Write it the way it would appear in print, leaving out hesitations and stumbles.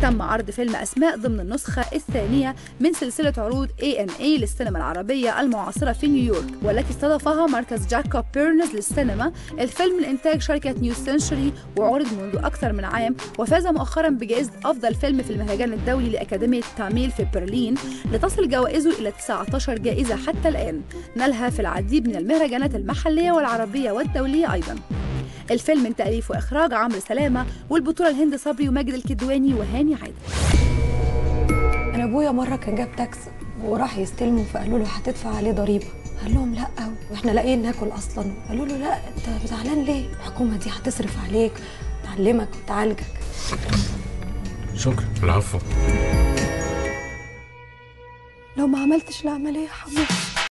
تم عرض فيلم أسماء ضمن النسخة الثانية من سلسلة عروض AMA للسينما العربية المعاصرة في نيويورك، والتي استضافها مركز جاكوب بيرنز للسينما. الفيلم من إنتاج شركة نيو سنشري وعرض منذ أكثر من عام، وفاز مؤخرا بجائزة أفضل فيلم في المهرجان الدولي لأكاديمية تاميل في برلين، لتصل جوائزه إلى 19 جائزة حتى الآن، نالها في العديد من المهرجانات المحلية والعربية والدولية أيضا. الفيلم من تأليف وإخراج عمرو سلامة، والبطولة الهند صبري وماجد الكدواني وهاني عادل. أنا أبويا مرة كان جاب تاكس وراح يستلمه، فقالوا له هتدفع عليه ضريبة، قال لهم لا واحنا لاقيين ناكل اصلا. قالوا له لا انت زعلان ليه؟ الحكومة دي هتصرف عليك، تعلمك وتعالجك. شكرا. العفو. لو ما عملتش العملية هموت.